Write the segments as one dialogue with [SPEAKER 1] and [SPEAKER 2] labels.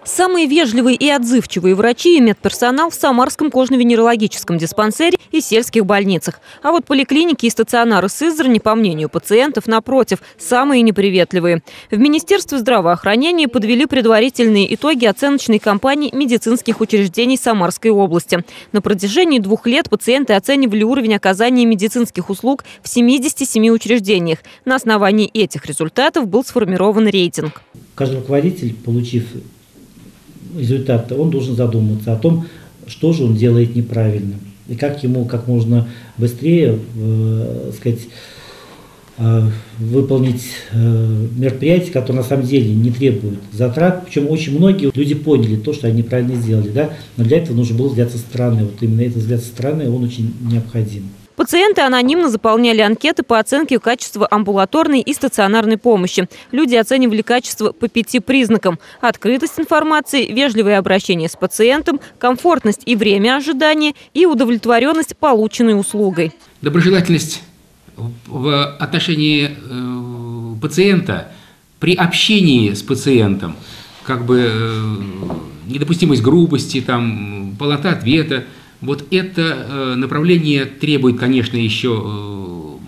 [SPEAKER 1] Самые вежливые и отзывчивые врачи и медперсонал в Самарском кожно-венерологическом диспансере и сельских больницах. А вот поликлиники и стационары Сызрани, по мнению пациентов, напротив, самые неприветливые. В Министерстве здравоохранения подвели предварительные итоги оценочной кампании медицинских учреждений Самарской области. На протяжении 2 лет пациенты оценивали уровень оказания медицинских услуг в 77 учреждениях. На основании этих результатов был сформирован рейтинг.
[SPEAKER 2] Каждый руководитель, получив результаты, он должен задуматься о том, что же он делает неправильно. И как ему как можно быстрее выполнить мероприятия, которые на самом деле не требуют затрат. Причем очень многие люди поняли то, что они неправильно сделали. Да? Но для этого нужно было взгляд со стороны. Вот именно этот взгляд со стороны, он очень необходим.
[SPEAKER 1] Пациенты анонимно заполняли анкеты по оценке качества амбулаторной и стационарной помощи. Люди оценивали качество по 5 признакам: открытость информации, вежливое обращение с пациентом, комфортность и время ожидания и удовлетворенность полученной услугой.
[SPEAKER 3] Доброжелательность в отношении пациента при общении с пациентом, недопустимость грубости, полнота ответа. Вот это направление требует, конечно, еще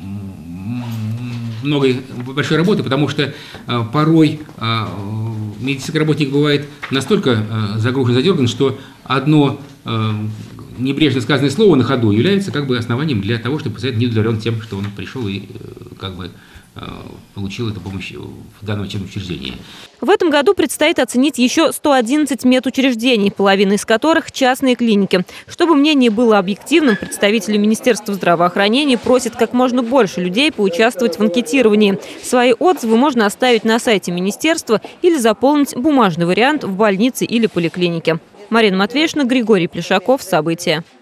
[SPEAKER 3] большой работы, потому что порой медицинский работник бывает настолько загружен, задерган, что одно небрежно сказанное слово на ходу является основанием для того, чтобы пациент не удовлетворен тем, что он пришел и получил эту помощь в данном учебном учреждении.
[SPEAKER 1] В этом году предстоит оценить еще 111 медучреждений, половина из которых – частные клиники. Чтобы мнение было объективным, представители Министерства здравоохранения просят как можно больше людей поучаствовать в анкетировании. Свои отзывы можно оставить на сайте министерства или заполнить бумажный вариант в больнице или поликлинике. Марина Матвеевна, Григорий Плешаков. События.